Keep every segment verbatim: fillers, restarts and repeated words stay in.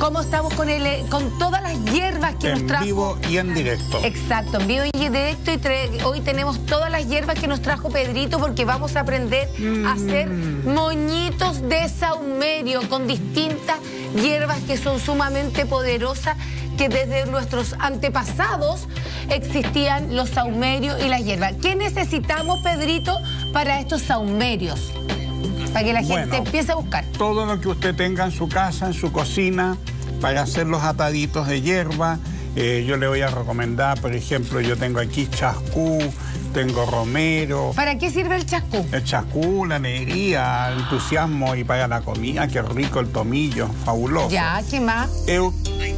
¿Cómo estamos con el, con todas las hierbas que en nos trajo? En vivo y en directo. Exacto, en vivo y en directo. Y hoy tenemos todas las hierbas que nos trajo Pedrito, porque vamos a aprender mm. a hacer moñitos de saumerio con distintas hierbas que son sumamente poderosas, que desde nuestros antepasados existían los saumerios y las hierbas. ¿Qué necesitamos, Pedrito, para estos saumerios? Para que la gente bueno, empiece a buscar. Todo lo que usted tenga en su casa, en su cocina, para hacer los ataditos de hierba. Eh, yo le voy a recomendar, por ejemplo, yo tengo aquí chascú, tengo romero. ¿Para qué sirve el chascú? El chascú, la alegría, el entusiasmo y para la comida. Qué rico el tomillo, fabuloso. Ya, ¿qué más? Eu...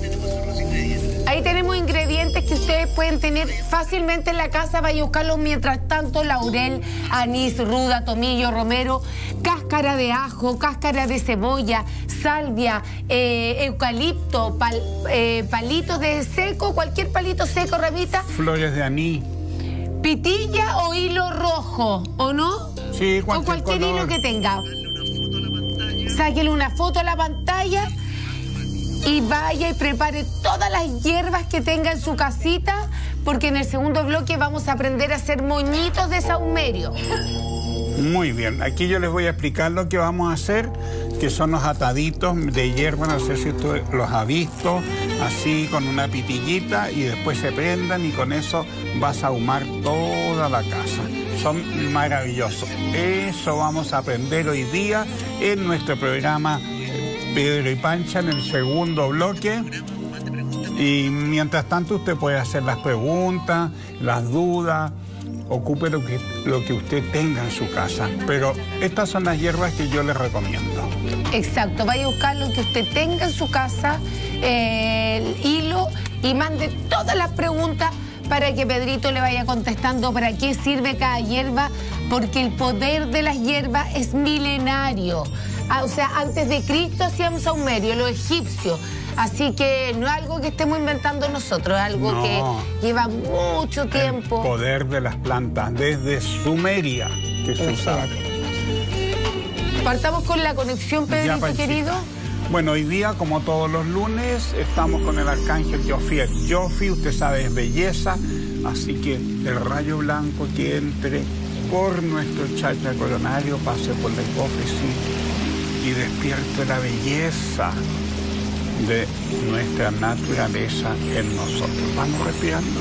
Ahí tenemos ingredientes que ustedes pueden tener fácilmente en la casa. Vaya a buscarlos mientras tanto: laurel, anís, ruda, tomillo, romero, cáscara de ajo, cáscara de cebolla, salvia, eh, eucalipto, pal, eh, palitos de seco, cualquier palito seco, ramita. Flores de anís. Pitilla o hilo rojo, ¿o no? Sí, cualquier o cualquier color. hilo que tenga. Sáquele una foto a la pantalla y vaya y prepare todas las hierbas que tenga en su casita, porque en el segundo bloque vamos a aprender a hacer moñitos de saumerio. Muy bien, aquí yo les voy a explicar lo que vamos a hacer, que son los ataditos de hierba. No sé si usted los ha visto, así con una pitillita y después se prendan y con eso vas a ahumar toda la casa. Son maravillosos. Eso vamos a aprender hoy día en nuestro programa Pedro y Pancha, en el segundo bloque. Y mientras tanto usted puede hacer las preguntas, las dudas, ocupe lo que, lo que usted tenga en su casa. Pero estas son las hierbas que yo le recomiendo. Exacto, vaya a buscar lo que usted tenga en su casa, eh, el hilo, y mande todas las preguntas para que Pedrito le vaya contestando para qué sirve cada hierba, porque el poder de las hierbas es milenario. Ah, o sea, antes de Cristo hacían saumerio, los egipcios. Así que no es algo que estemos inventando nosotros, es algo no. que lleva mucho tiempo. El poder de las plantas, desde Sumeria, que se usaba. Partamos con la conexión, Pedrito, querido. Bueno, hoy día, como todos los lunes, estamos con el arcángel Jofiel. Jofi, usted sabe, es belleza, así que el rayo blanco que entre por nuestro chakra coronario pase por la hipófisis y despierte la belleza de nuestra naturaleza en nosotros. Vamos respirando.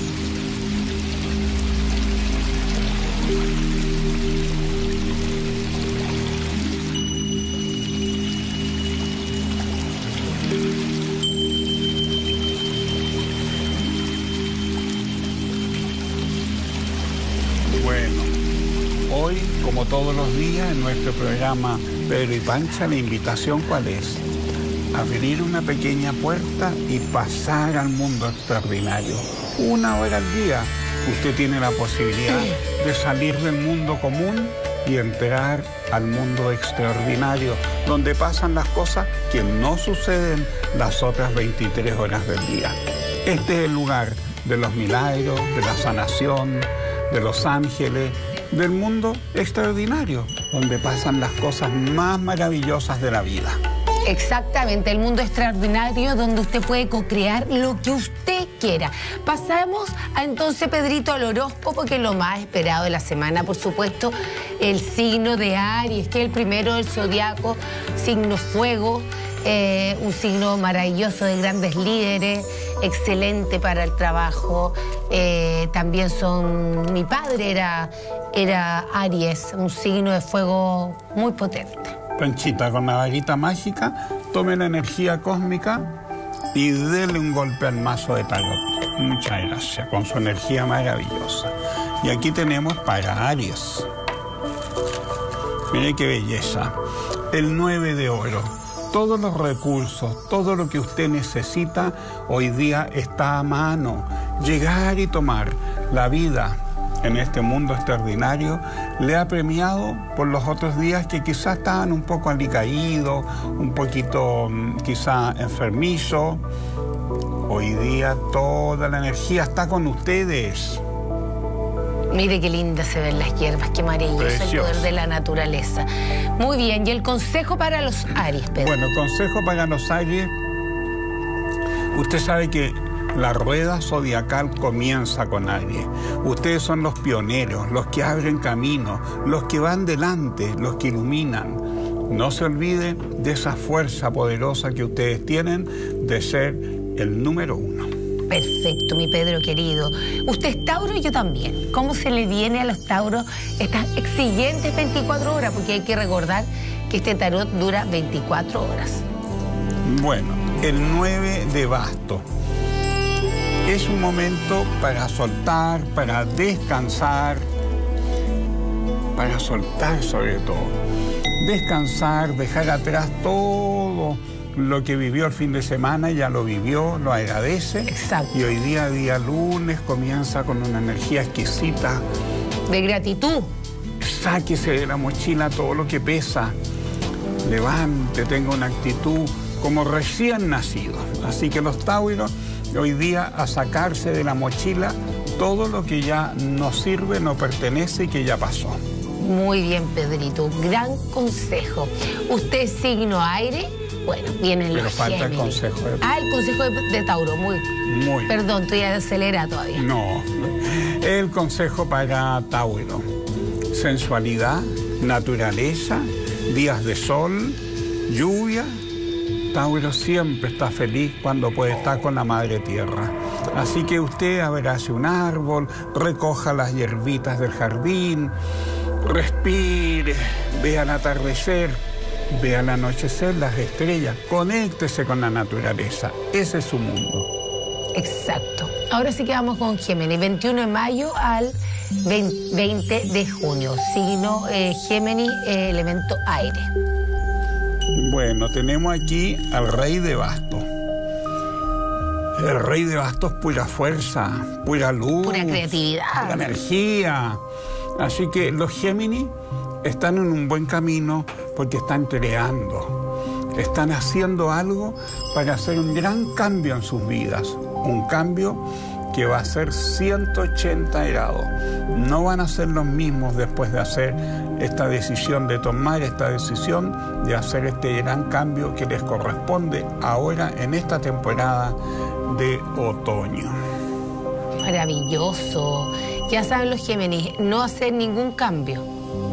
Bueno, hoy, como todos los días, en nuestro programa Pedro y Pancha, la invitación, ¿cuál es? Abrir una pequeña puerta y pasar al mundo extraordinario. Una hora al día usted tiene la posibilidad de salir del mundo común y entrar al mundo extraordinario, donde pasan las cosas que no suceden las otras veintitrés horas del día. Este es el lugar de los milagros, de la sanación, de los ángeles, del mundo extraordinario, donde pasan las cosas más maravillosas de la vida. Exactamente, el mundo extraordinario donde usted puede co-crear lo que usted quiera. Pasamos a, entonces, Pedrito, al horóscopo, que es lo más esperado de la semana, por supuesto, el signo de Aries, que es el primero del zodiaco, signo fuego, eh, un signo maravilloso de grandes líderes, excelente para el trabajo. Eh, también son, mi padre era, era Aries, un signo de fuego muy potente. Panchita, con la varita mágica, tome la energía cósmica y dele un golpe al mazo de tarot. Muchas gracias, con su energía maravillosa. Y aquí tenemos para Aries. Mire qué belleza. El nueve de oro. Todos los recursos, todo lo que usted necesita, hoy día está a mano. Llegar y tomar la vida en este mundo extraordinario le ha premiado por los otros días que quizás estaban un poco alicaídos, un poquito quizá enfermizos. Hoy día toda la energía está con ustedes. Mire qué lindas se ven las hierbas, qué maravilloso el poder de la naturaleza. Muy bien, y el consejo para los Aries, Pedro. Bueno, consejo para los Aries, Usted sabe que la rueda zodiacal comienza con Aries. Ustedes son los pioneros, los que abren camino, los que van delante, los que iluminan. No se olvide de esa fuerza poderosa que ustedes tienen de ser el número uno. Perfecto, mi Pedro querido. Usted es Tauro y yo también. ¿Cómo se le viene a los Tauros estas exigentes veinticuatro horas? Porque hay que recordar que este tarot dura veinticuatro horas. Bueno, el nueve de bastos. Es un momento para soltar, para descansar, para soltar sobre todo. Descansar, dejar atrás todo lo que vivió el fin de semana, ya lo vivió, lo agradece. Exacto. Y hoy día, día lunes, comienza con una energía exquisita. De gratitud. Sáquese de la mochila todo lo que pesa. Levante, tenga una actitud como recién nacido. Así que los tauros, hoy día a sacarse de la mochila todo lo que ya no sirve, no pertenece y que ya pasó. Muy bien, Pedrito. Gran consejo. Usted es signo aire. Bueno, vienen los Pero falta Géminis. el consejo de... Ah, el consejo de, de Tauro. Muy. Muy. Perdón, estoy acelerada todavía. No. El consejo para Tauro. Sensualidad, naturaleza, días de sol, lluvia. Tauro siempre está feliz cuando puede estar con la madre tierra. Así que usted abrace un árbol, recoja las hierbitas del jardín, respire, vea el atardecer, vea el anochecer, las estrellas, conéctese con la naturaleza. Ese es su mundo. Exacto. Ahora sí que vamos con Géminis, veintiuno de mayo al veinte de junio. Signo eh, Géminis, eh, elemento aire. Bueno, tenemos aquí al rey de bastos. El rey de bastos, pura fuerza, pura luz, pura creatividad, pura energía. Así que los Géminis están en un buen camino porque están creando, están haciendo algo para hacer un gran cambio en sus vidas, un cambio que va a ser ciento ochenta grados. No van a ser los mismos después de hacer esta decisión, de tomar esta decisión, de hacer este gran cambio que les corresponde ahora en esta temporada de otoño. Maravilloso. Ya saben los Géminis, no hacer ningún cambio.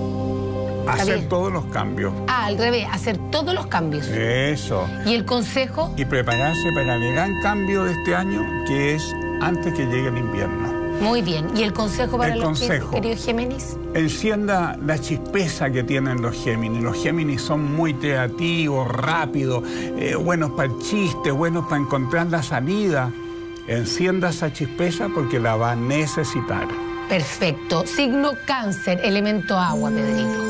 Hacer todos los cambios. Ah, al revés, hacer todos los cambios. Eso. ¿Y el consejo? Y prepararse para el gran cambio de este año, que es antes que llegue el invierno. Muy bien. ¿Y el consejo para el los consejo, queridos Géminis? Encienda la chispeza que tienen los Géminis. Los Géminis son muy creativos, rápidos, eh, buenos para el chiste, buenos para encontrar la salida. Encienda esa chispeza porque la va a necesitar. Perfecto. Signo Cáncer, elemento agua, Pedrito.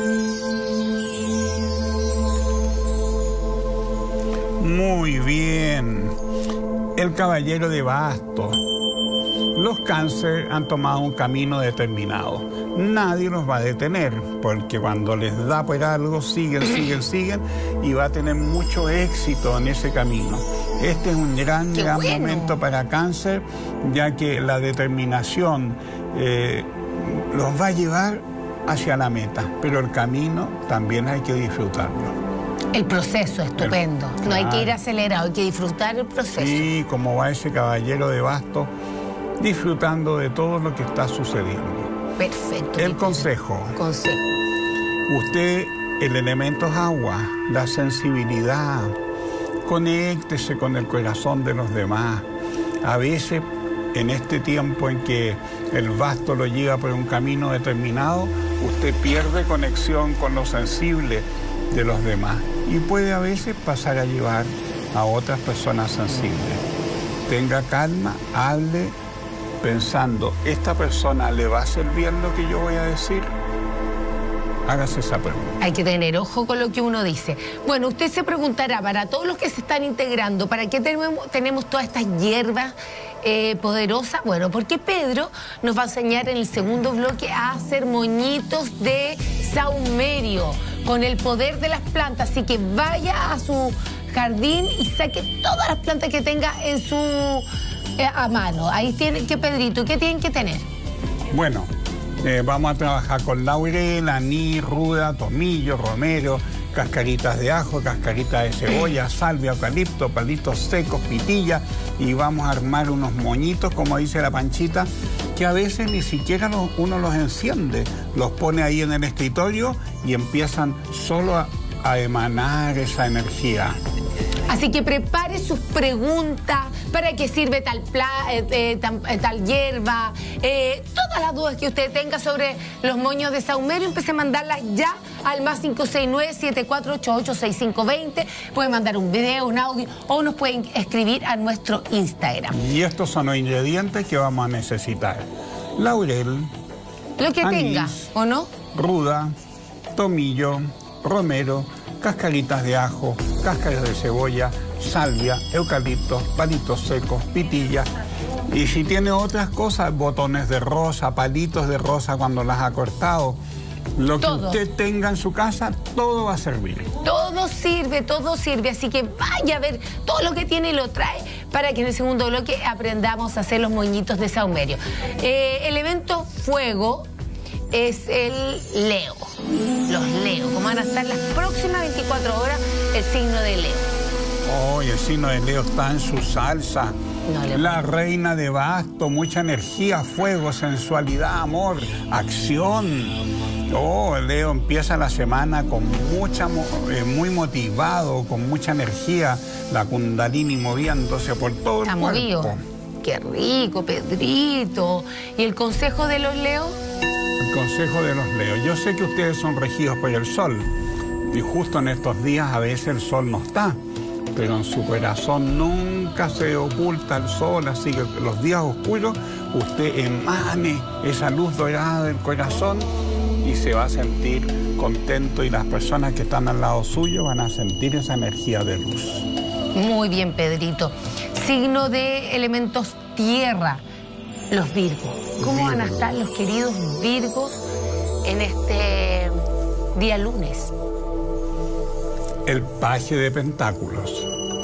Muy bien. El caballero de bastos. Los Cáncer han tomado un camino determinado. Nadie los va a detener, porque cuando les da por algo, siguen, siguen, siguen, y va a tener mucho éxito en ese camino. Este es un gran, ¡Qué gran bueno! momento para Cáncer, ya que la determinación eh, los va a llevar hacia la meta, pero el camino también hay que disfrutarlo. El proceso, estupendo. El, no hay claro. que ir acelerado, hay que disfrutar el proceso. Sí, como va ese caballero de bastos, disfrutando de todo lo que está sucediendo. Perfecto. El consejo. Consejo. Usted, el elemento es agua, la sensibilidad. Conéctese con el corazón de los demás. A veces, en este tiempo en que el basto lo lleva por un camino determinado, usted pierde conexión con lo sensible de los demás y puede a veces pasar a llevar a otras personas sensibles. Tenga calma, hable pensando, ¿esta persona le va a hacer bien lo que yo voy a decir? Hágase esa pregunta. Hay que tener ojo con lo que uno dice. Bueno, usted se preguntará, para todos los que se están integrando, ¿para qué tenemos, tenemos todas estas hierbas eh, poderosas? Bueno, porque Pedro nos va a enseñar en el segundo bloque a hacer moñitos de saumerio con el poder de las plantas. Así que vaya a su jardín y saque todas las plantas que tenga en su eh, a mano. Ahí tienen que, Pedrito, ¿qué tienen que tener? Bueno, eh, vamos a trabajar con laurel, anís, ruda, tomillo, romero, cascaritas de ajo, cascaritas de cebolla, salvia, eucalipto, palitos secos, pitilla, y vamos a armar unos moñitos, como dice la Panchita, que a veces ni siquiera los, uno los enciende, los pone ahí en el escritorio y empiezan solo a, a emanar esa energía. Así que prepare sus preguntas, para qué sirve tal, pla, eh, eh, tal, eh, tal hierba, eh, todas las dudas que usted tenga sobre los moños de saumerio, empiece a mandarlas ya al más cinco seis nueve, siete cuatro ocho ocho, seis cinco dos cero. Pueden mandar un video, un audio, o nos pueden escribir a nuestro Instagram. Y estos son los ingredientes que vamos a necesitar. Laurel, lo que anís, tenga, ¿o no? Ruda, tomillo, romero, cascaritas de ajo, cáscaras de cebolla, salvia, eucalipto, palitos secos, pitilla. Y si tiene otras cosas, botones de rosa, palitos de rosa cuando las ha cortado, lo que todo. Usted tenga en su casa, todo va a servir. Todo sirve, todo sirve. Así que vaya a ver todo lo que tiene y lo trae para que en el segundo bloque aprendamos a hacer los moñitos de saumerio. Eh, el evento fuego es el Leo. Los Leo, como van a estar las próximas veinticuatro horas, el signo de Leo. Oh, el signo de Leo está en su salsa. No, la reina de basto, mucha energía, fuego, sensualidad, amor, acción. Oh, Leo empieza la semana con mucha, eh, muy motivado, con mucha energía, la kundalini moviéndose por todo está el cuerpo. Movido. Qué rico, Pedrito. ¿Y el consejo de los Leos? El consejo de los Leos. Yo sé que ustedes son regidos por el sol y justo en estos días a veces el sol no está, pero en su corazón nunca se oculta el sol, así que los días oscuros usted emane esa luz dorada del corazón y se va a sentir contento, y las personas que están al lado suyo van a sentir esa energía de luz. Muy bien, Pedrito. Signo de elementos tierra, los Virgos. ¿Cómo Virgo. van a estar los queridos Virgos en este día lunes? El paje de pentáculos.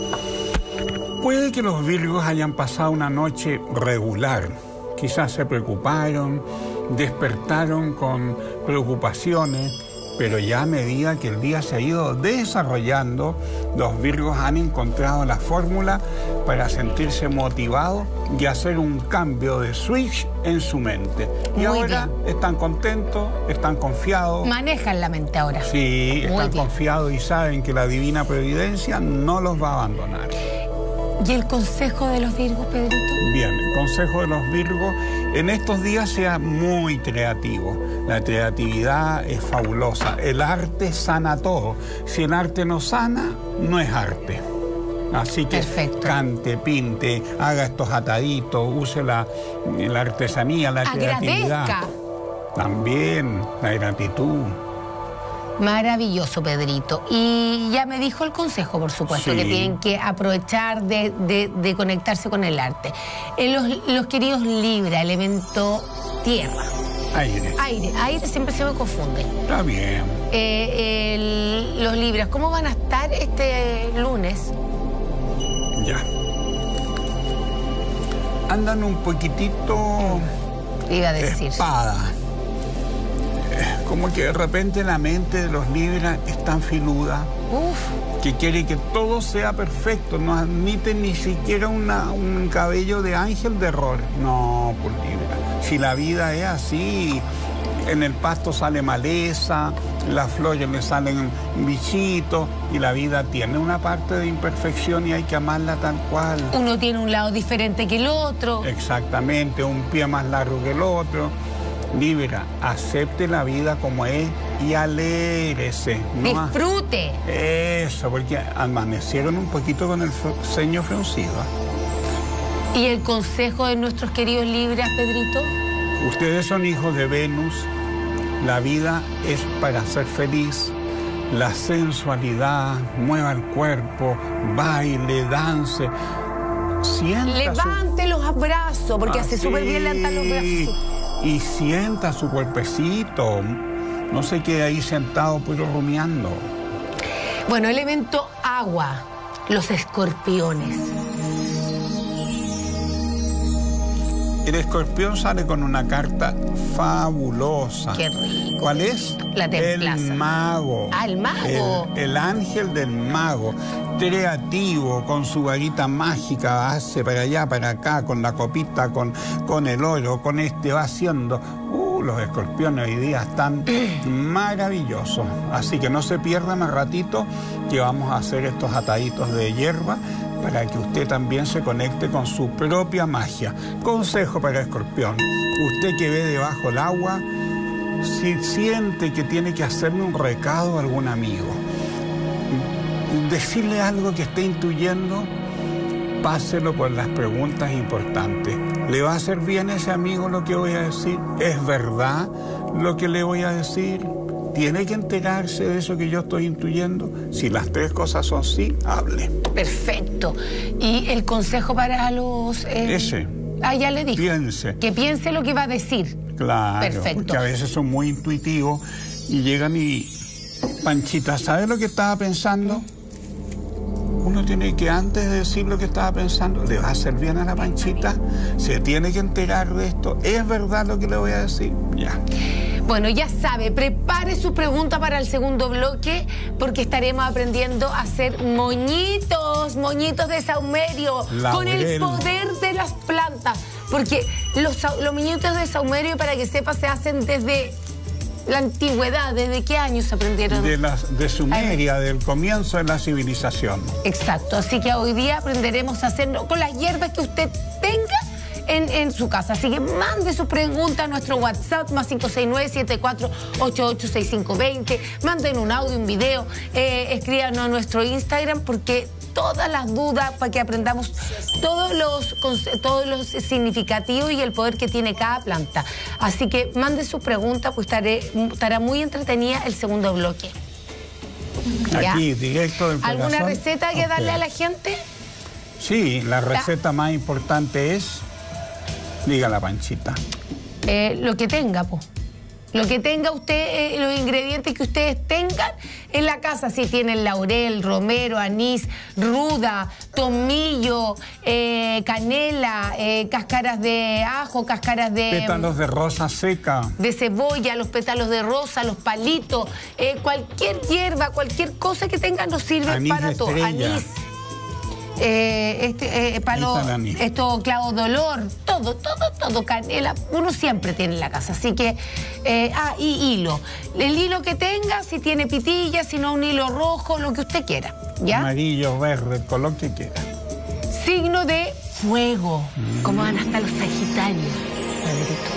Puede que los Virgos hayan pasado una noche regular. Quizás se preocuparon, despertaron con preocupaciones, pero ya a medida que el día se ha ido desarrollando, los Virgos han encontrado la fórmula para sentirse motivados y hacer un cambio de switch en su mente. Y Muy ahora bien. están contentos, están confiados. Manejan la mente ahora. Sí, Muy están bien. confiados y saben que la divina providencia no los va a abandonar. ¿Y el consejo de los Virgos, Pedrito? Bien, el consejo de los Virgos, en estos días sea muy creativo. La creatividad es fabulosa. El arte sana todo. Si el arte no sana, no es arte. Así que Perfecto. cante, pinte, haga estos ataditos, use la, la artesanía, la Agradezca. creatividad. También la gratitud. Maravilloso, Pedrito. Y ya me dijo el consejo, por supuesto, sí. que tienen que aprovechar de, de, de conectarse con el arte. Eh, los, los queridos Libra, elemento tierra. Aire. Aire. Aire siempre se me confunde. Está bien. Eh, el, los Libras, ¿cómo van a estar este lunes? Ya. Andan un poquitito... Iba a decir. Espada. Como que de repente la mente de los Libras es tan filuda, Uf. que quiere que todo sea perfecto, no admite ni siquiera una, un cabello de ángel de error. No, por Libra. Si la vida es así, en el pasto sale maleza, las flores le salen bichitos, y la vida tiene una parte de imperfección y hay que amarla tal cual. Uno tiene un lado diferente que el otro. Exactamente, un pie más largo que el otro. Libra, acepte la vida como es y alégrese. ¿no? Disfrute. Eso, porque amanecieron un poquito con el ceño fruncido. ¿Y el consejo de nuestros queridos Libras, Pedrito? Ustedes son hijos de Venus. La vida es para ser feliz. La sensualidad, mueva el cuerpo, baile, dance. Sienta Levante su... los brazos, porque Así. hace súper bien levantar los brazos. Y sienta su cuerpecito, no se quede ahí sentado puro rumiando. Bueno, elemento agua, los escorpiones. El escorpión sale con una carta fabulosa. Qué rico. ¿Cuál es? La templaza. El mago. Ah, el mago. El, el ángel del mago. Creativo, con su varita mágica, hace para allá, para acá, con la copita, con, con el oro, con este, va haciendo. Uh, los escorpiones hoy día están maravillosos. Así que no se pierda más ratito que vamos a hacer estos ataditos de hierba para que usted también se conecte con su propia magia. Consejo para el escorpión. Usted que ve debajo el agua, si siente que tiene que hacerle un recado a algún amigo, decirle algo que esté intuyendo, páselo por las preguntas importantes. ¿Le va a hacer bien a ese amigo lo que voy a decir? ¿Es verdad lo que le voy a decir? ¿Tiene que enterarse de eso que yo estoy intuyendo? Si las tres cosas son sí, hable. Perfecto. ¿Y el consejo para los...? Eh... Ese. Ah, ya le dije. Piense. Que piense lo que va a decir. Claro. Perfecto. Porque a veces son muy intuitivos y llegan y... Panchita, ¿sabes lo que estaba pensando? Uno tiene que, antes de decir lo que estaba pensando, ¿le va a hacer bien a la Panchita? ¿Se tiene que enterar de esto? ¿Es verdad lo que le voy a decir? Ya. Bueno, ya sabe, prepare su pregunta para el segundo bloque, porque estaremos aprendiendo a hacer moñitos, moñitos de saumerio, con el poder de las plantas. Porque los, los moñitos de saumerio, para que sepa, se hacen desde la antigüedad. ¿Desde qué años se aprendieron? De, las, de Sumeria, del comienzo de la civilización. Exacto, así que hoy día aprenderemos a hacerlo con las hierbas que usted tenga En, en su casa. Así que mande su pregunta a nuestro WhatsApp más cinco seis nueve, siete cuatro ocho ocho, seis cinco dos cero. Manden un audio, un video, eh, escríbanos a nuestro Instagram, porque todas las dudas, para que aprendamos todos los, todos los significativos y el poder que tiene cada planta. Así que mande su pregunta, pues estaré, estará muy entretenida el segundo bloque. Aquí, ¿ya? Directo del corazón. ¿Alguna receta que okay. darle a la gente? Sí, la receta más importante es... Diga la Panchita. Eh, lo que tenga, pues. Lo que tenga usted, eh, los ingredientes que ustedes tengan en la casa. Si tienen laurel, romero, anís, ruda, tomillo, eh, canela, eh, cáscaras de ajo, cáscaras de... Pétalos de rosa seca. De cebolla, los pétalos de rosa, los palitos, eh, cualquier hierba, cualquier cosa que tengan nos sirve anís para todo. Anís. Eh, este, eh, palo, esto, clavo de olor, todo, todo, todo, canela, uno siempre tiene en la casa, así que, eh, ah, y hilo, el hilo que tenga, si tiene pitilla, si no un hilo rojo, lo que usted quiera, ¿ya? Amarillo, verde, el color que quiera. Signo de fuego, mm. como van hasta los sagitarios, Pedrito.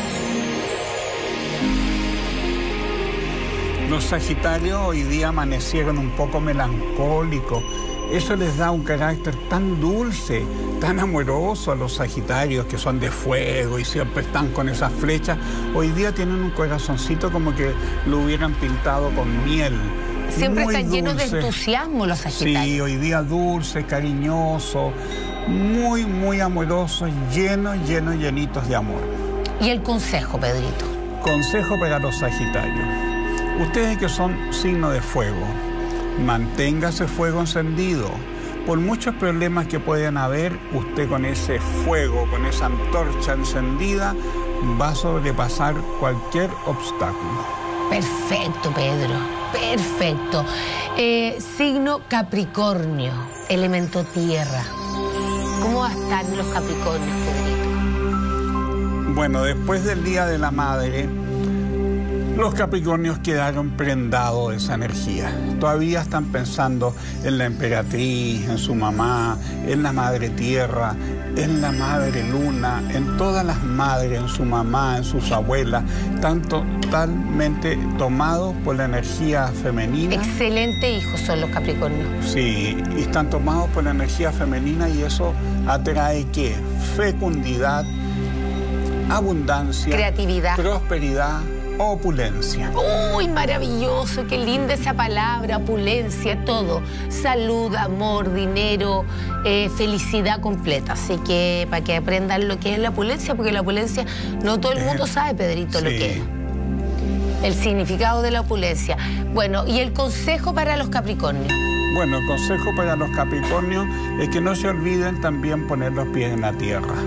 Los sagitarios hoy día amanecieron un poco melancólicos. Eso les da un carácter tan dulce, tan amoroso a los sagitarios, que son de fuego y siempre están con esas flechas. Hoy día tienen un corazoncito como que lo hubieran pintado con miel. Siempre muy están dulce. Llenos de entusiasmo los sagitarios. Sí, hoy día dulce, cariñoso, muy, muy amoroso, llenos, llenos, llenitos de amor. ¿Y el consejo, Pedrito? Consejo para los sagitarios. Ustedes que son signo de fuego, mantenga ese fuego encendido. Por muchos problemas que puedan haber, usted con ese fuego, con esa antorcha encendida, va a sobrepasar cualquier obstáculo. Perfecto, Pedro. Perfecto. Eh, signo Capricornio, elemento tierra. ¿Cómo va a estar los Capricornios, Pedrito? Bueno, después del Día de la Madre, los Capricornios quedaron prendados de esa energía. Todavía están pensando en la emperatriz, en su mamá, en la madre tierra, en la madre luna, en todas las madres, en su mamá, en sus abuelas. Están totalmente tomados por la energía femenina. Excelente hijos son los Capricornios. Sí, y están tomados por la energía femenina, y eso atrae ¿qué? Fecundidad, abundancia, creatividad, prosperidad, opulencia. Uy, maravilloso, qué linda esa palabra, opulencia, todo. Salud, amor, dinero, eh, felicidad completa. Así que para que aprendan lo que es la opulencia, porque la opulencia no todo el mundo sabe, Pedrito, sí, lo que es. El significado de la opulencia. Bueno, ¿y el consejo para los Capricornios? Bueno, el consejo para los Capricornios es que no se olviden también poner los pies en la tierra.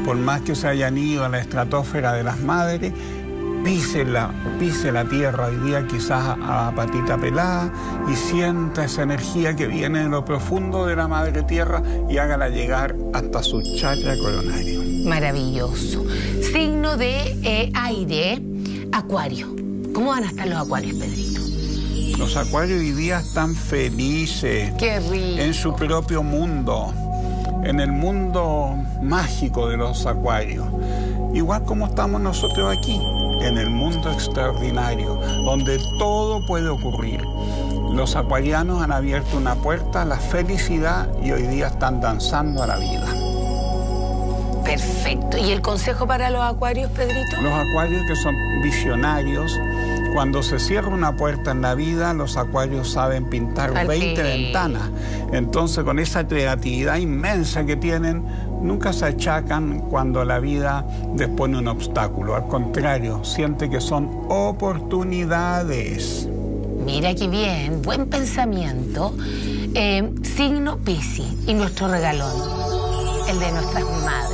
por más que se hayan ido a la estratosfera de las madres, pise la, pise la tierra hoy día quizás a, a patita pelada y sienta esa energía que viene de lo profundo de la madre tierra y hágala llegar hasta su chakra coronario. Maravilloso. Signo de eh, aire, Acuario. ¿Cómo van a estar los acuarios, Pedrito? Los acuarios hoy día están felices. ¡Qué rico! En su propio mundo, en el mundo mágico de los acuarios. Igual como estamos nosotros aquí, en el mundo extraordinario, donde todo puede ocurrir. Los acuarianos han abierto una puerta a la felicidad y hoy día están danzando a la vida. Perfecto. ¿Y el consejo para los acuarios, Pedrito? Los acuarios que son visionarios, cuando se cierra una puerta en la vida, los acuarios saben pintar veinte ventanas. Entonces, con esa creatividad inmensa que tienen, nunca se achacan cuando la vida les pone un obstáculo. Al contrario, siente que son oportunidades. Mira qué bien, buen pensamiento. Eh, signo Piscis y nuestro regalón, el de nuestras madres.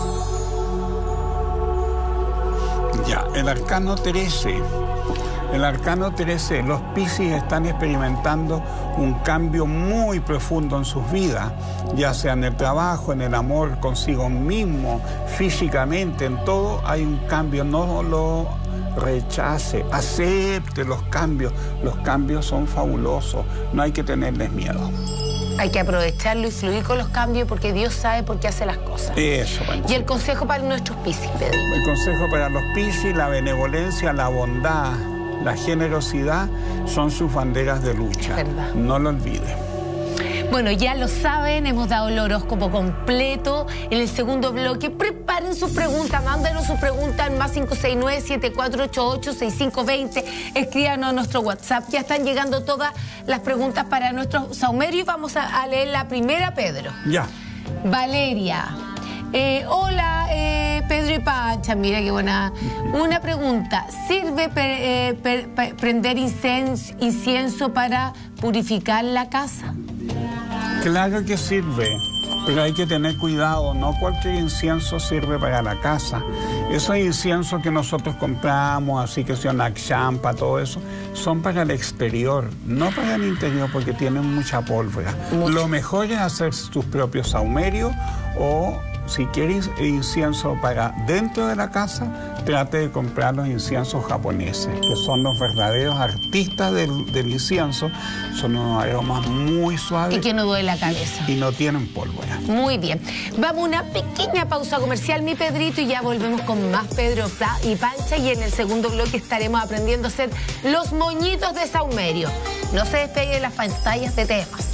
Ya, el arcano trece. El arcano trece, los Piscis están experimentando un cambio muy profundo en sus vidas, ya sea en el trabajo, en el amor consigo mismo, físicamente, en todo hay un cambio. No lo rechace, acepte los cambios. Los cambios son fabulosos, no hay que tenerles miedo. Hay que aprovecharlo y fluir con los cambios porque Dios sabe por qué hace las cosas. Eso, bueno. Y el consejo para nuestros Piscis, Pedro. El consejo para los Piscis, la benevolencia, la bondad, la generosidad son sus banderas de lucha. ¿Verdad? No lo olviden. Bueno, ya lo saben, hemos dado el horóscopo completo. En el segundo bloque, preparen sus preguntas, mándenos sus preguntas al más cinco seis nueve, siete cuatro ocho ocho, seis cinco dos cero. Escríbanos a nuestro WhatsApp. Ya están llegando todas las preguntas para nuestro saumerio y vamos a, a leer la primera, Pedro. Ya. Valeria. Eh, hola, eh, Pedro y Pancha, mira qué buena. Una pregunta, ¿sirve pre, eh, pre, pre, prender incienso, incienso para purificar la casa? Claro que sirve, pero hay que tener cuidado, no cualquier incienso sirve para la casa. Esos inciensos que nosotros compramos, así que son champa, todo eso, son para el exterior, no para el interior porque tienen mucha pólvora. Mucho. Lo mejor es hacer tus propios saumerios o si quieres incienso para dentro de la casa, trate de comprar los inciensos japoneses, que son los verdaderos artistas del, del incienso. Son unos aromas muy suaves. Y que no duele la cabeza. Y no tienen pólvora. Muy bien. Vamos a una pequeña pausa comercial, mi Pedrito, y ya volvemos con más Pedro y Pancha. Y en el segundo bloque estaremos aprendiendo a hacer los moñitos de saumerio. No se despeguen de las pantallas de temas.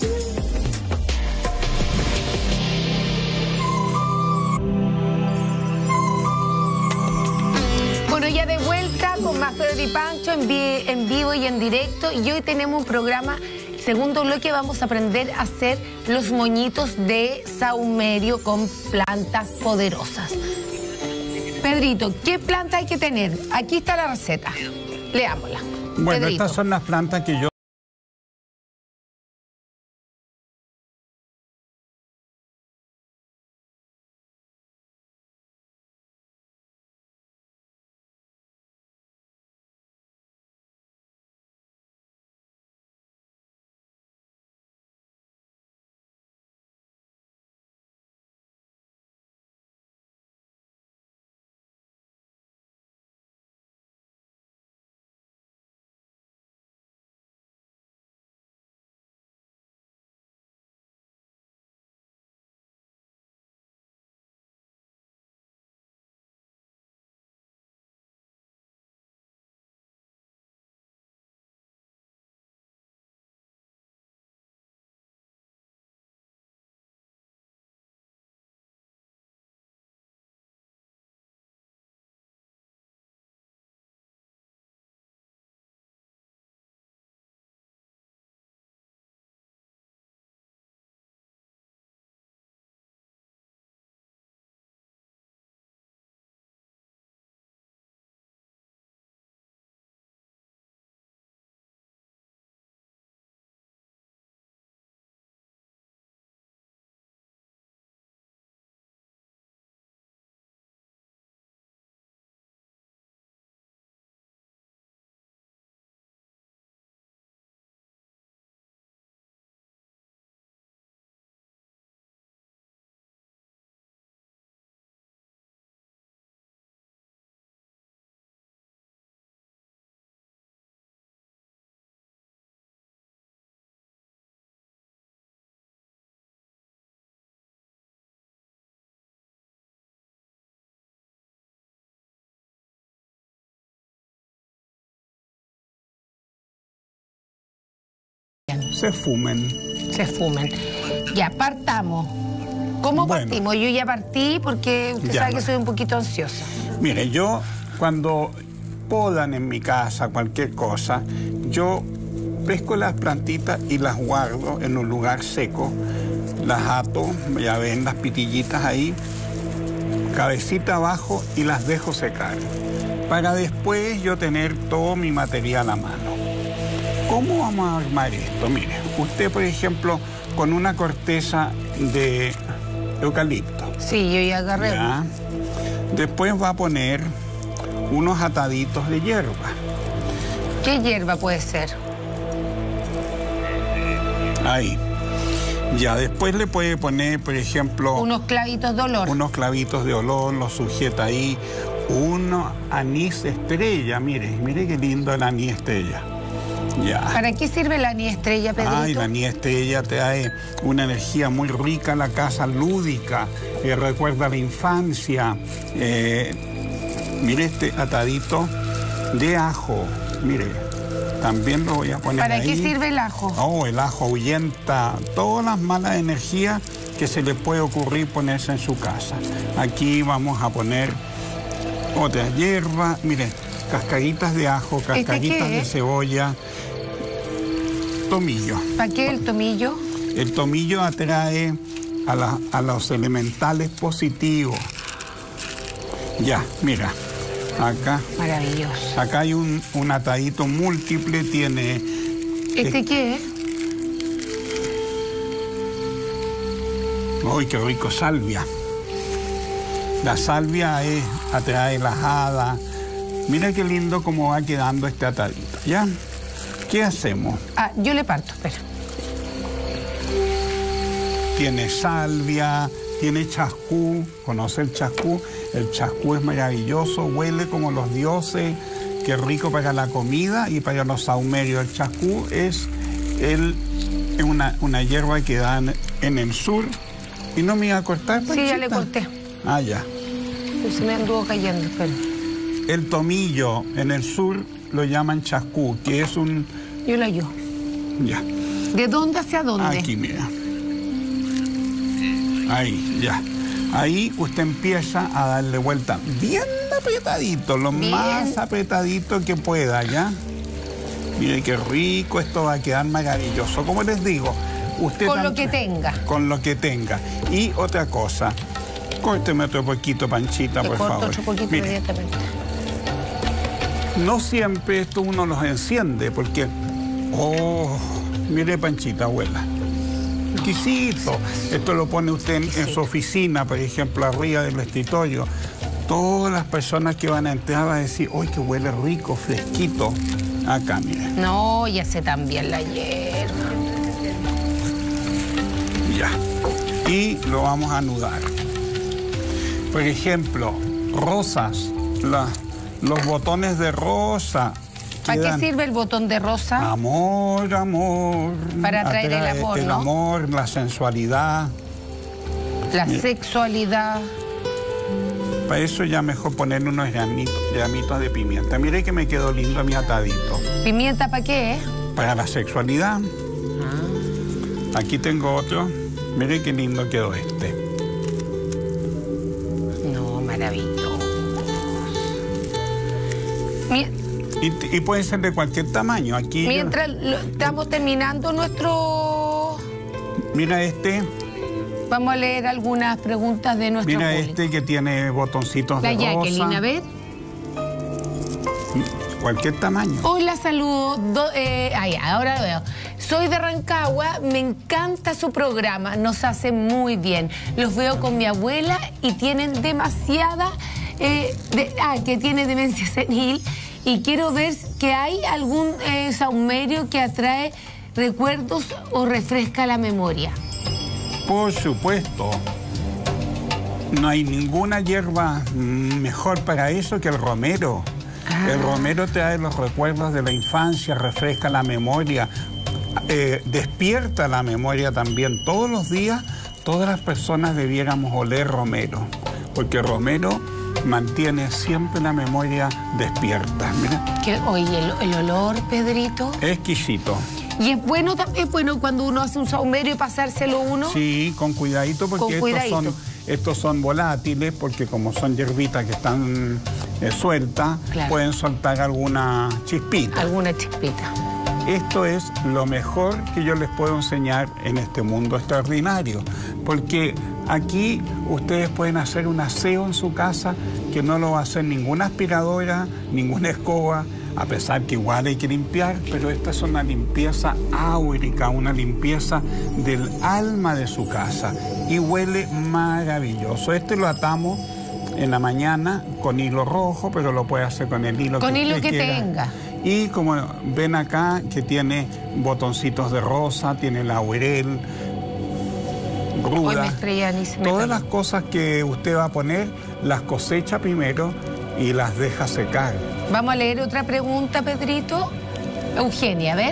Bueno, ya de vuelta con más Pedro y Pancho en, vi en vivo y en directo. Y hoy tenemos un programa, segundo bloque, vamos a aprender a hacer los moñitos de saumerio con plantas poderosas. Pedrito, ¿qué planta hay que tener? Aquí está la receta. Leámosla. Bueno, Pedrito. Estas son las plantas que yo se fumen. Se fumen. Ya, partamos. ¿Cómo Bueno. partimos? Yo ya partí porque usted Ya, sabe no. que soy un poquito ansiosa. Mire, yo cuando podan en mi casa cualquier cosa, yo pesco las plantitas y las guardo en un lugar seco, las ato, ya ven las pitillitas ahí, cabecita abajo y las dejo secar, para después yo tener todo mi material a mano. ¿Cómo vamos a armar esto? Mire, usted por ejemplo con una corteza de eucalipto. Sí, yo ya agarré. Ya. Después va a poner unos ataditos de hierba. ¿Qué hierba puede ser? Ahí. Ya, después le puede poner, por ejemplo, Unos clavitos de olor. unos clavitos de olor, los sujeta ahí. Uno anís estrella, mire, mire qué lindo el anís estrella. Ya. ¿Para qué sirve la anís estrella, Pedrito? Ay, la anís estrella te da una energía muy rica a la casa, lúdica, eh, recuerda la infancia. Eh, mire este atadito de ajo, mire, también lo voy a poner ¿Para ahí. qué sirve el ajo? Oh, el ajo ahuyenta todas las malas energías que se le puede ocurrir ponerse en su casa. Aquí vamos a poner otra hierba, mire, cascaritas de ajo, cascaritas qué de es? cebolla, tomillo. ¿Para qué el tomillo? El tomillo atrae a, la- a los elementales positivos. Ya, mira, acá, Maravilloso. acá hay un, un atadito múltiple, tiene... ¿Este qué es? ¡Uy, qué rico! Salvia. La salvia es, atrae las hadas. Mira qué lindo cómo va quedando este atadito, ¿ya? ¿Qué hacemos? Ah, yo le parto, espera. Tiene salvia, tiene chascú. ¿Conoce el chascú? El chascú es maravilloso, huele como los dioses. Qué rico para la comida y para los sahumerios. El chascú es, el, es una, una hierba que dan en el sur. ¿Y no me iba a cortar? Sí, ya Panchita? le corté. Ah, ya. Se me anduvo cayendo, espera. El tomillo en el sur lo llaman chascú, que es un... Yo la ayudo. Ya, ¿De dónde hacia dónde? aquí mira. Ahí, ya. Ahí usted empieza a darle vuelta bien apretadito, lo Bien. más apretadito que pueda, ¿ya? Mire qué rico, esto va a quedar maravilloso. Como les digo, usted... Con lo tam- que tenga. Con lo que tenga. Y otra cosa, córteme otro poquito, Panchita, Te por corto favor. otro poquito Mire, inmediatamente. no siempre esto uno los enciende, porque... Oh, mire, Panchita, abuela. Exquisito. Esto lo pone usted en, en su oficina, por ejemplo, arriba del escritorio. Todas las personas que van a entrar van a decir, ¡ay, que huele rico, fresquito! Acá, mire. No, ya sé también la hierba. Ya. Y lo vamos a anudar. Por ejemplo, rosas, la- los botones de rosa. ¿Para qué quedan- sirve el botón de rosa? Amor, amor. Para atraer el Atrae amor, el ¿no? amor, la sensualidad. La mira. sexualidad. Para eso ya mejor poner unos ramitos, ramitos de pimienta. Mire que me quedó lindo mi atadito. ¿Pimienta para qué, eh? Para la sexualidad. Aquí tengo otro. Mire qué lindo quedó este. No, maravilloso. Mi- Y, y puede ser de cualquier tamaño. Aquí yo- Mientras lo- estamos terminando nuestro... mira este, Vamos a leer algunas preguntas de nuestro mira público. este que tiene botoncitos La de Jacqueline, rosa. a ver. Cualquier tamaño. Hola, saludos. Do- eh, ay, ahora lo veo. Soy de Rancagua, me encanta su programa, nos hace muy bien. Los veo con mi abuela y tienen demasiada... eh, de- ah, que tiene demencia senil y quiero ver que hay algún eh, saumerio que atrae recuerdos o refresca la memoria. Por supuesto. No hay ninguna hierba mm, mejor para eso que el romero. Ah. El romero trae los recuerdos de la infancia, refresca la memoria, eh, despierta la memoria también. Todos los días, todas las personas debiéramos oler romero, porque romero mantiene siempre la memoria despierta. Mira, Que, oye, el, el olor, Pedrito. exquisito. Y es bueno también, bueno, cuando uno hace un saumerio y pasárselo uno. Sí, con cuidadito, porque con estos, cuidadito. Son, estos son volátiles, porque como son hierbitas que están eh, sueltas, claro, pueden soltar alguna chispita. Alguna chispita. Esto es lo mejor que yo les puedo enseñar en este mundo extraordinario, porque aquí ustedes pueden hacer un aseo en su casa que no lo va a hacer ninguna aspiradora, ninguna escoba, a pesar que igual hay que limpiar, pero esta es una limpieza áurica, una limpieza del alma de su casa y huele maravilloso. Este lo atamos en la mañana con hilo rojo, pero lo puede hacer con el hilo con que hilo usted que quiera. tenga. Y como ven acá, que tiene botoncitos de rosa, tiene laurel, ruda. Todas las cosas que usted va a poner, las cosecha primero y las deja secar. Vamos a leer otra pregunta, Pedrito. Eugenia, a ver.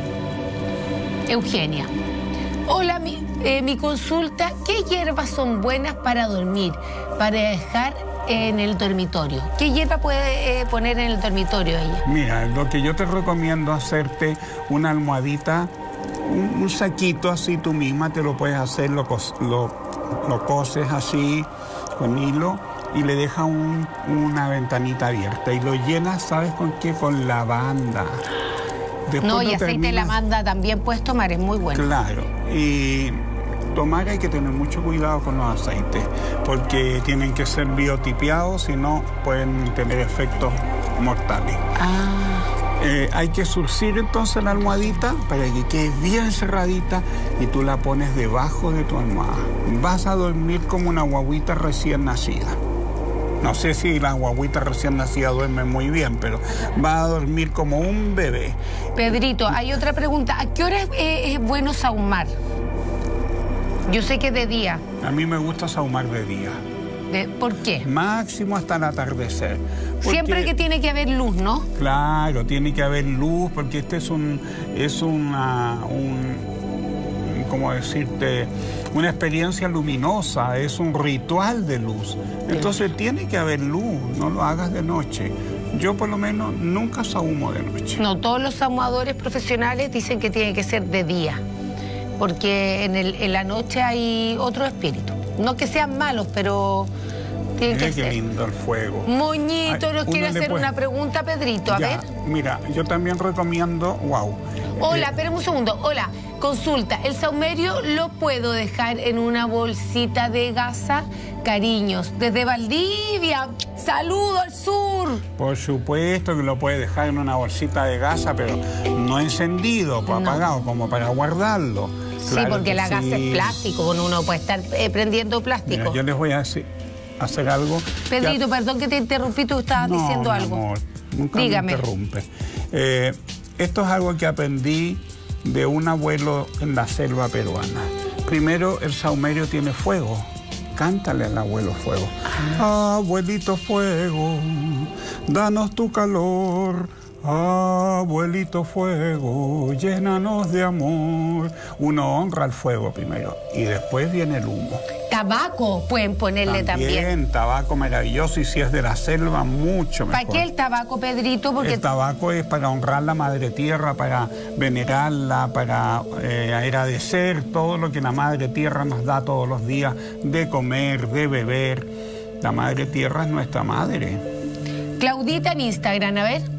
Eugenia. Hola, mi, eh, mi consulta, ¿qué hierbas son buenas para dormir, para dejar en el dormitorio? ¿Qué hierba puede eh, poner en el dormitorio ella? Mira, lo que yo te recomiendo hacerte una almohadita, un, un saquito así tú misma, te lo puedes hacer, lo, lo, lo coses así con hilo y le dejas un, una ventanita abierta y lo llenas, ¿sabes con qué? Con lavanda. Después no, y aceite terminas... de lavanda también puedes tomar, es muy bueno. Claro, y tomar hay que tener mucho cuidado con los aceites, porque tienen que ser biotipiados, si no pueden tener efectos mortales. Ah. Eh, hay que surcir entonces la almohadita para que quede bien cerradita y tú la pones debajo de tu almohada. Vas a dormir como una guaguita recién nacida. No sé si las guaguitas recién nacidas duermen muy bien, pero va a dormir como un bebé. Pedrito, hay otra pregunta. ¿A qué hora es, eh, es bueno sahumar? Yo sé que es de día. A mí me gusta sahumar de día. De, ¿Por qué? Máximo hasta el atardecer. Porque, siempre que tiene que haber luz, ¿no? Claro, tiene que haber luz, porque este es un... es una... un, ¿cómo decirte? Una experiencia luminosa, es un ritual de luz. Entonces tiene que haber luz, no lo hagas de noche. Yo por lo menos nunca sahumo de noche. No, todos los sahumadores profesionales dicen que tiene que ser de día, porque en, el, en la noche hay otro espíritu. No que sean malos, pero tienen Mira que qué ser. lindo el fuego. Moñito, nos quiere hacer puede... una pregunta, Pedrito, a ya, ver. Mira, yo también recomiendo, wow. Hola, eh, espérame un segundo. Hola, consulta, ¿el saumerio lo puedo dejar en una bolsita de gasa? Cariños, desde Valdivia, saludo al sur. Por supuesto que lo puede dejar en una bolsita de gasa, pero no encendido, pues no. apagado, como para guardarlo. Sí, claro porque la gasa sí. es plástico, uno puede estar eh, prendiendo plástico. Mira, yo les voy a hacer, hacer algo. Pedrito, ya... perdón que te interrumpí, tú estabas no, diciendo algo. Amor, nunca Dígame. me interrumpe. Eh, esto es algo que aprendí de un abuelo en la selva peruana. Primero, el saumerio tiene fuego. Cántale al abuelo fuego. Ah. Abuelito fuego, danos tu calor. Abuelito fuego, llénanos de amor. Uno honra al fuego primero y después viene el humo. Tabaco pueden ponerle también. También, tabaco maravilloso, y si es de la selva, mucho mejor. ¿Para qué el tabaco, Pedrito? Porque... El tabaco es para honrar la madre tierra, para venerarla, para eh, agradecer todo lo que la madre tierra nos da todos los días de comer, de beber. La madre tierra es nuestra madre. Claudita en Instagram, a ver.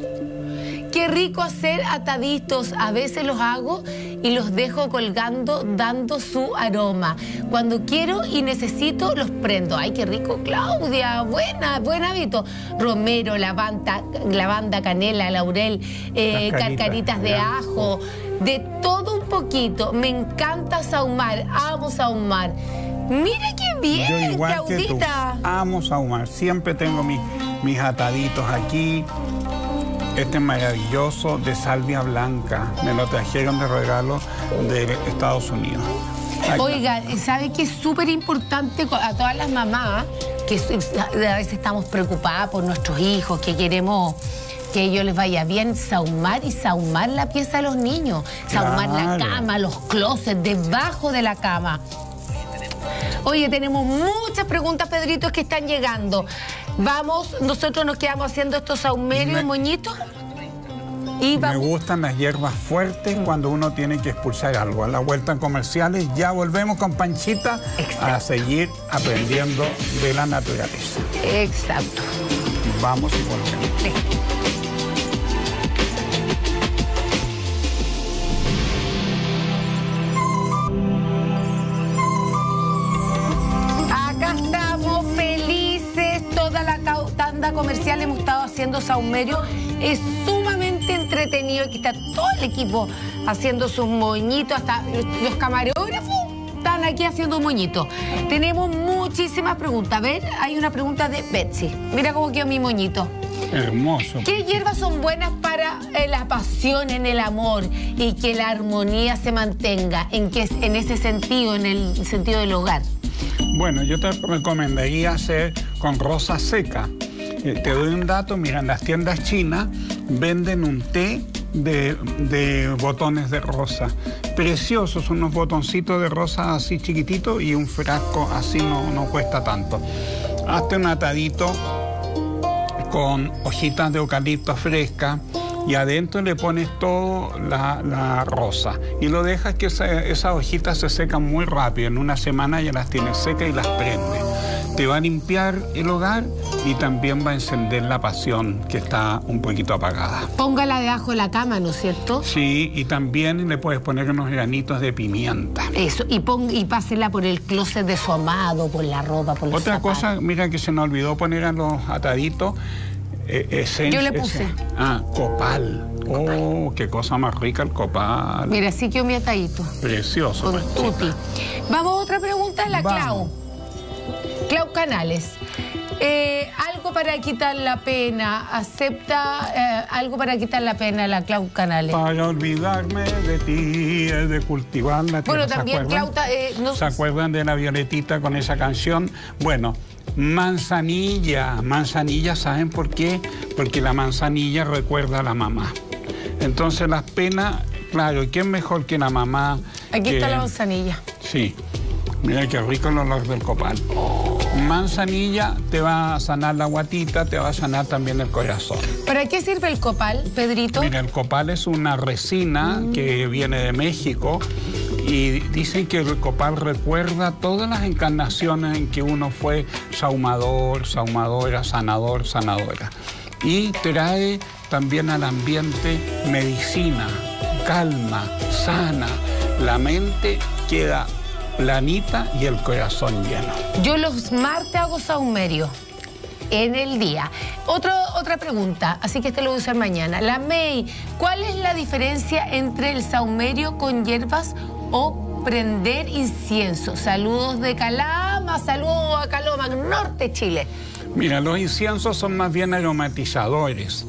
Qué rico hacer ataditos, a veces los hago y los dejo colgando dando su aroma. Cuando quiero y necesito los prendo. Ay, qué rico, Claudia, buena, buen hábito. Romero, lavanda, lavanda canela, laurel, eh, cascaritas de ya. ajo, de todo un poquito. Me encanta sahumar, amo sahumar. Mira qué bien, Yo igual Claudita. Que tú, amo sahumar, siempre tengo mis, mis ataditos aquí. Este es maravilloso, de salvia blanca. Me lo trajeron de regalo de Estados Unidos. Ay, Oiga, ¿sabe qué es súper importante a todas las mamás? Que a veces estamos preocupadas por nuestros hijos, que queremos que a ellos les vaya bien, sahumar y sahumar la pieza de los niños. Sahumar claro. la cama, los closets, debajo de la cama. Oye, tenemos muchas preguntas, Pedritos, que están llegando. Vamos, nosotros nos quedamos haciendo estos sahumerios, Me... moñitos. Y Me gustan las hierbas fuertes cuando uno tiene que expulsar algo. A la vuelta en comerciales ya volvemos con Panchita. Exacto. A seguir aprendiendo de la naturaleza. Exacto. Vamos y volvemos. Sí. Tanda comercial hemos estado haciendo saumerio, es sumamente entretenido, aquí está todo el equipo haciendo sus moñitos, hasta los, los camarógrafos están aquí haciendo moñitos. Tenemos muchísimas preguntas. A ver, hay una pregunta de Betsy. Mira cómo quedó mi moñito. Hermoso. ¿Qué hierbas son buenas para eh, la pasión en el amor y que la armonía se mantenga? ¿En, qué, en ese sentido, en el sentido del hogar? Bueno, yo te recomendaría hacer con rosa seca. Eh, te doy un dato, mira, en las tiendas chinas venden un té de, de botones de rosa. Preciosos, unos botoncitos de rosa así chiquititos y un frasco así no, no cuesta tanto. Hazte un atadito con hojitas de eucalipto fresca y adentro le pones todo la, la rosa y lo dejas que esa, esas hojitas se secan muy rápido. En una semana ya las tienes secas y las prendes. Te va a limpiar el hogar y también va a encender la pasión que está un poquito apagada. Póngala debajo de la cama, ¿no es cierto? Sí, y también le puedes poner unos granitos de pimienta. Eso, y, pon, y pásela por el closet de su amado, por la ropa, por los Otra zapatos. cosa, mira que se nos olvidó poner a los ataditos. Eh, esencia, Yo le puse. Ese, ah, copal. copal. Oh, qué cosa más rica el copal. Mira, así quedó mi atadito. Precioso. Con tutti. Vamos a otra pregunta de la Vamos. Clau. Clau Canales. Eh, algo para quitar la pena. ¿Acepta eh, algo para quitar la pena la Clau Canales? Para olvidarme de ti, es de cultivar la tierra. Bueno, también Clau... Eh, no... ¿Se acuerdan de la Violetita con esa canción? Bueno... Manzanilla, manzanilla, ¿saben por qué? Porque la manzanilla recuerda a la mamá. Entonces las penas, claro, ¿y quién mejor que la mamá? Aquí que... está la manzanilla. Sí, mira qué rico el olor del copal. Manzanilla te va a sanar la guatita, te va a sanar también el corazón. ¿Para qué sirve el copal, Pedrito? Mira, el copal es una resina mm. que viene de México. Y dicen que el copal recuerda todas las encarnaciones en que uno fue saumador, saumadora, sanador, sanadora. Y trae también al ambiente medicina, calma, sana. La mente queda planita y el corazón lleno. Yo los martes hago saumerio en el día. Otro, otra pregunta, así que este lo voy a usar mañana. La May, ¿cuál es la diferencia entre el saumerio con hierbas o prender incienso? Saludos de Calama, saludos a Calama, norte Chile. Mira, los inciensos son más bien aromatizadores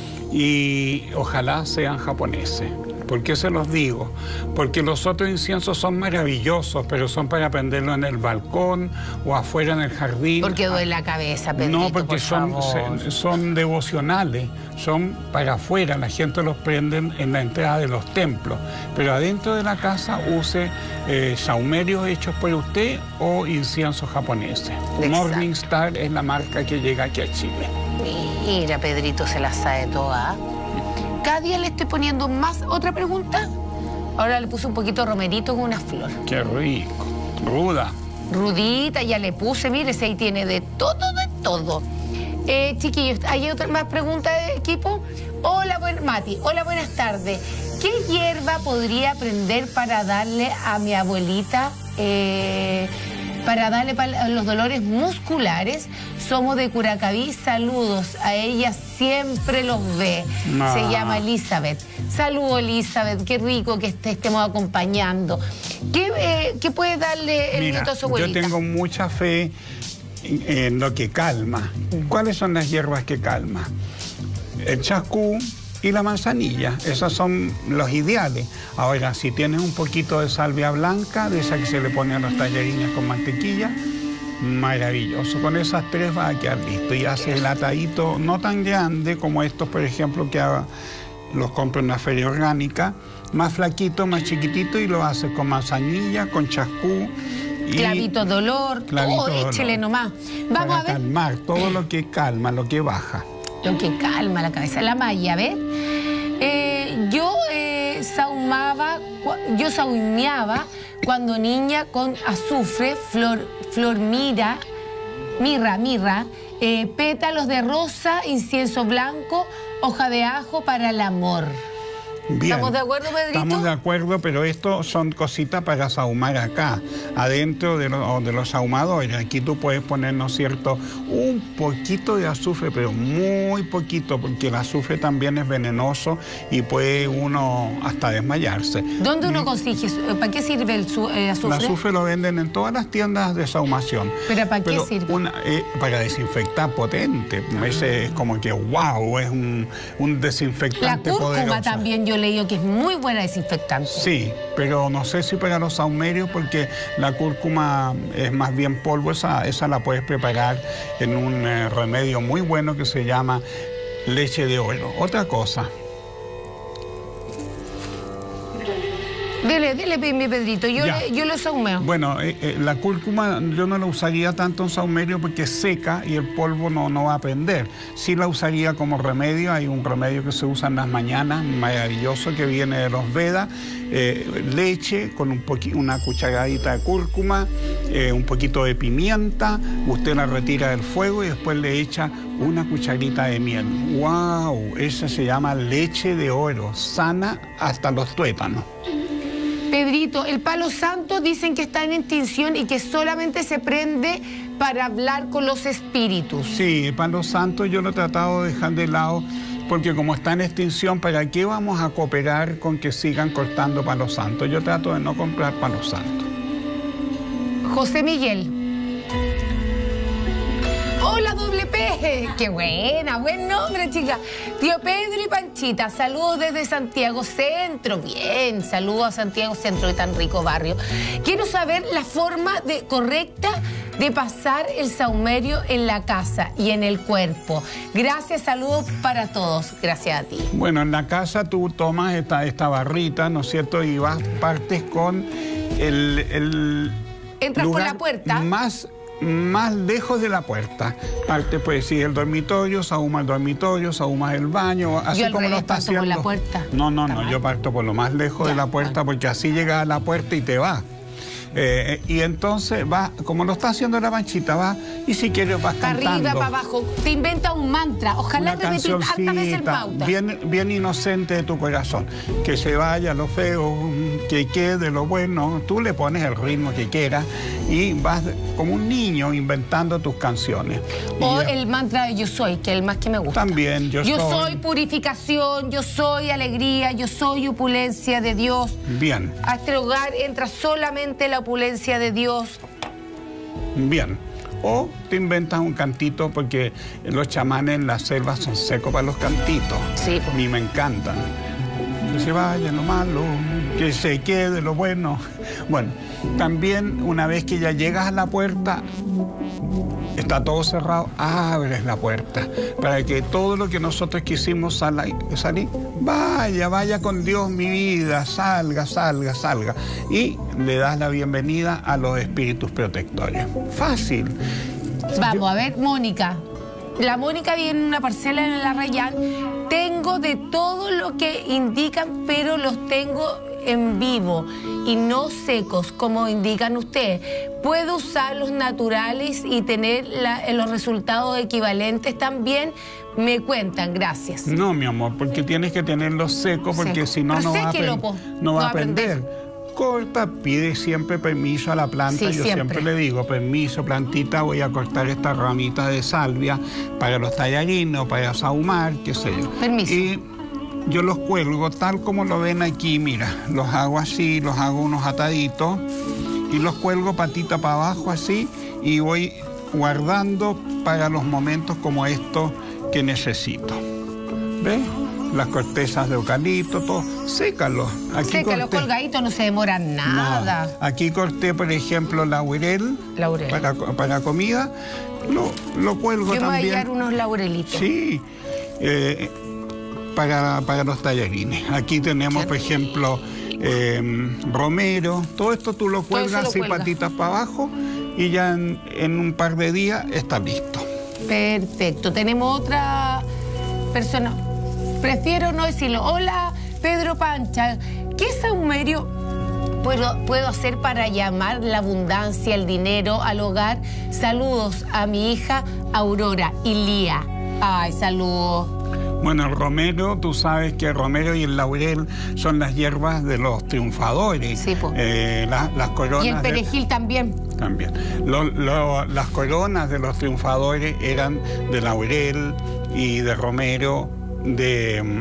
y ojalá sean japoneses. ¿Por qué se los digo? Porque los otros inciensos son maravillosos, pero son para prenderlo en el balcón o afuera en el jardín. Porque duele la cabeza, Pedrito, No, porque por son, favor. son devocionales, son para afuera, la gente los prende en la entrada de los templos. Pero adentro de la casa use eh, saumerios hechos por usted o inciensos japoneses. Exacto. Morningstar es la marca que llega aquí a Chile. Mira, Pedrito se la sabe toda. Cada día le estoy poniendo más. ¿Otra pregunta? Ahora le puse un poquito de romerito con una flor. Qué rico. Ruda. Rudita, ya le puse. Mire, ahí tiene de todo, de todo. Eh, chiquillos, ¿hay otra más pregunta de equipo? Hola, buen, Mati. Hola, buenas tardes. ¿Qué hierba podría prender para darle a mi abuelita... Eh, para darle para los dolores musculares? Somos de Curacaví, saludos. A ella siempre los ve. Ah. Se llama Elizabeth. Saludos, Elizabeth. Qué rico que te estemos acompañando. ¿Qué, eh, ¿qué puede darle el Mira, nieto a su abuelita? Yo tengo mucha fe en, en lo que calma. ¿Cuáles son las hierbas que calman? El chascú y la manzanilla, esos son los ideales. Ahora, si tienes un poquito de salvia blanca, de esa que se le pone a los tallarines con mantequilla, maravilloso. Con esas tres vas a quedar listo. Y haces el atadito no tan grande como estos, por ejemplo, que haga, los compro en una feria orgánica, más flaquito, más chiquitito, y lo haces con manzanilla, con chascú. Y clavito dolor, clavito todo, dolor. Échele nomás. Vamos Para a ver. calmar todo lo que calma, lo que baja. Lo que calma la cabeza. La Maya, a ver. Eh, yo eh, sahumaba, yo sahumeaba cuando niña con azufre, flor, flor mira, mirra, mirra, eh, pétalos de rosa, incienso blanco, hoja de ajo para el amor. Bien. ¿Estamos de acuerdo, Pedrito? Estamos de acuerdo, pero esto son cositas para sahumar acá, adentro de, lo, de los ahumadores. Aquí tú puedes poner, ¿no es cierto?, un poquito de azufre, pero muy poquito, porque el azufre también es venenoso y puede uno hasta desmayarse. ¿Dónde uno consigue? ¿Para qué sirve el eh, azufre? El azufre lo venden en todas las tiendas de sahumación. ¿Pero para qué pero sirve? Una, eh, para desinfectar potente. Ah. Ese es como que, wow, es un, un desinfectante poderoso. La cúrcuma también yo leído que es muy buena desinfectante. Sí, pero no sé si para los sahumerios, porque la cúrcuma es más bien polvo, esa, esa la puedes preparar en un eh, remedio muy bueno que se llama leche de oro. Otra cosa. Dele, dele, mi Pedrito, yo, le, yo lo sahumeo. Bueno, eh, eh, la cúrcuma yo no la usaría tanto en sahumerio porque es seca y el polvo no, no va a prender. Sí la usaría como remedio. Hay un remedio que se usa en las mañanas, maravilloso, que viene de los Vedas. Eh, leche con un una cucharadita de cúrcuma, eh, un poquito de pimienta, usted la retira del fuego y después le echa una cucharita de miel. ¡Wow! Esa se llama leche de oro, sana hasta los tuétanos. Pedrito, el palo santo dicen que está en extinción y que solamente se prende para hablar con los espíritus. Sí, el palo santo yo lo he tratado de dejar de lado porque como está en extinción, ¿para qué vamos a cooperar con que sigan cortando palo santo? Yo trato de no comprar palo santo. José Miguel. Hola, doble P. Qué buena, buen nombre, chica. Tío Pedro y Panchita, saludos desde Santiago Centro. Bien, saludos a Santiago Centro, de tan rico barrio. Quiero saber la forma de, correcta de pasar el sahumerio en la casa y en el cuerpo. Gracias, saludos para todos. Gracias a ti. Bueno, en la casa tú tomas esta, esta barrita, ¿no es cierto? Y vas, partes con el, el Entras por la puerta. Más... más lejos de la puerta. Parte, pues, si el dormitorio, sahuma el dormitorio, sahuma el baño, así yo como lo está haciendo. Por la puerta. No, no, no, yo parto por lo más lejos ya, de la puerta, porque así llegas a la puerta y te vas. Eh, y entonces va, como lo está haciendo la Panchita, va y si quieres vas para cantando. Arriba, para abajo, te inventa un mantra, ojalá repetir hartas veces el pauta. Bien, bien inocente de tu corazón, que se vaya lo feo, que quede lo bueno, tú le pones el ritmo que quieras y vas como un niño inventando tus canciones. O y, el mantra de yo soy, que es el más que me gusta. También, yo, yo soy. Yo soy purificación, yo soy alegría, yo soy opulencia de Dios. Bien. A este hogar entra solamente la opulencia de Dios. Bien. O te inventas un cantito, porque los chamanes en la selva son secos para los cantitos. Sí. A mí me encantan. Que se vaya lo malo, que se quede lo bueno. Bueno, también una vez que ya llegas a la puerta, está todo cerrado, abres la puerta para que todo lo que nosotros quisimos salir, salir, vaya, vaya con Dios mi vida, salga, salga, salga. Y le das la bienvenida a los espíritus protectores. Fácil. Vamos Yo... a ver, Mónica. La Mónica vive en una parcela en el Arrayán. Tengo de todo lo que indican, pero los tengo en vivo y no secos, como indican ustedes. ¿Puedo usar los naturales y tener la, los resultados equivalentes también? Me cuentan, gracias. No, mi amor, porque tienes que tenerlos secos, porque si no, no va a, no no va a aprender. Corta, pide siempre permiso a la planta. Sí, yo siempre. siempre le digo, permiso, plantita, voy a cortar esta ramita de salvia para los tallarines o para sahumar, qué sé yo. Permiso. Y yo los cuelgo tal como lo ven aquí, mira, los hago así, los hago unos ataditos y los cuelgo patita para abajo así y voy guardando para los momentos como estos que necesito. ¿Ves? Las cortezas de eucalipto, todo, sécalo. Aquí sécalo, colgadito, no se demora nada. No. Aquí corté, por ejemplo, laurel, laurel. Para, para comida, lo, lo cuelgo Yo también. Yo me voy a hallar unos laurelitos. Sí, eh, para, para los tallarines. Aquí tenemos, por ejemplo, eh, romero, todo esto tú lo cuelgas así, patitas para abajo, y ya en, en un par de días está listo. Perfecto. Tenemos otra persona. prefiero no decirlo. Hola, Pedro Pancha, ¿qué saumerio puedo, puedo hacer para llamar la abundancia, el dinero al hogar? Saludos a mi hija Aurora y Lía. Ay, saludos. Bueno, el romero, tú sabes que el romero y el laurel son las hierbas de los triunfadores. Sí, pues. Eh, la, las coronas Y el perejil de... también. También. Lo, lo, las coronas de los triunfadores eran de laurel y de romero, de,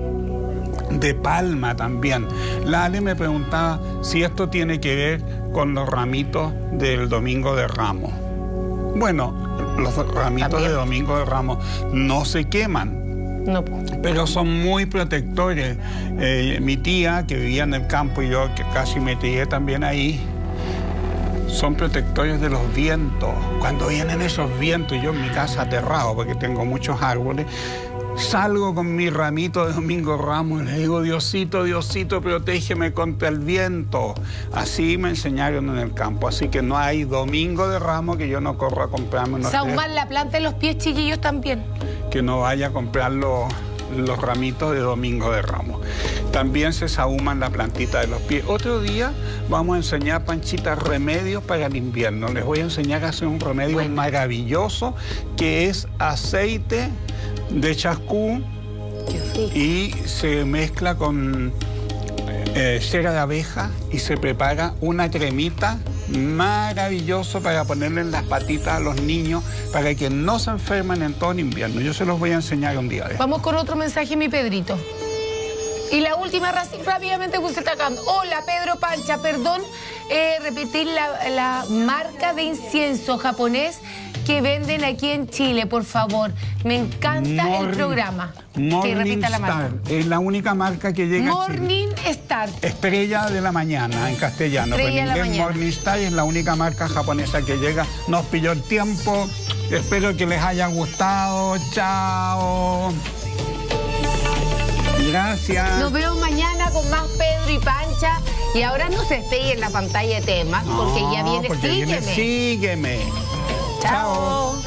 de palma también. La Ale me preguntaba si esto tiene que ver con los ramitos del Domingo de Ramos. Bueno, los ramitos también de Domingo de Ramos no se queman. No. Pero son muy protectores. Eh, mi tía, que vivía en el campo, y yo que casi me crié también ahí, son protectores de los vientos. Cuando vienen esos vientos, yo en mi casa aterrado, porque tengo muchos árboles, salgo con mi ramito de Domingo Ramos y le digo, Diosito, Diosito, protégeme contra el viento. Así me enseñaron en el campo. Así que no hay Domingo de Ramos que yo no corra a comprarme unos Saumar tres, la planta de los pies, chiquillos, también. que no vaya a comprar los, los ramitos de Domingo de Ramos. También se sahuman la plantita de los pies. Otro día vamos a enseñar, Panchita, remedios para el invierno. Les voy a enseñar a hacer un remedio bueno. maravilloso, que es aceite de chascú y se mezcla con eh, cera de abeja y se prepara una cremita maravilloso para ponerle en las patitas a los niños para que no se enfermen en todo el invierno. Yo se los voy a enseñar un día de esto. Vamos con otro mensaje, mi Pedrito. Y la última, rápidamente, que usted está acá. Hola, Pedro Pancha, perdón eh, repetir la, la marca de incienso japonés que venden aquí en Chile, por favor. Me encanta Morning, el programa. Morning que repita la marca. Star. Es la única marca que llega Morning a Chile. Star. Estrella de la mañana en castellano. Estrella Pero en inglés Morning Star es la única marca japonesa que llega. Nos pilló el tiempo. Espero que les haya gustado. Chao. Gracias. Nos vemos mañana con más Pedro y Pancha. Y ahora no se despeguen en la pantalla de temas, no, porque ya viene porque Sígueme. Viene Sígueme. Chao.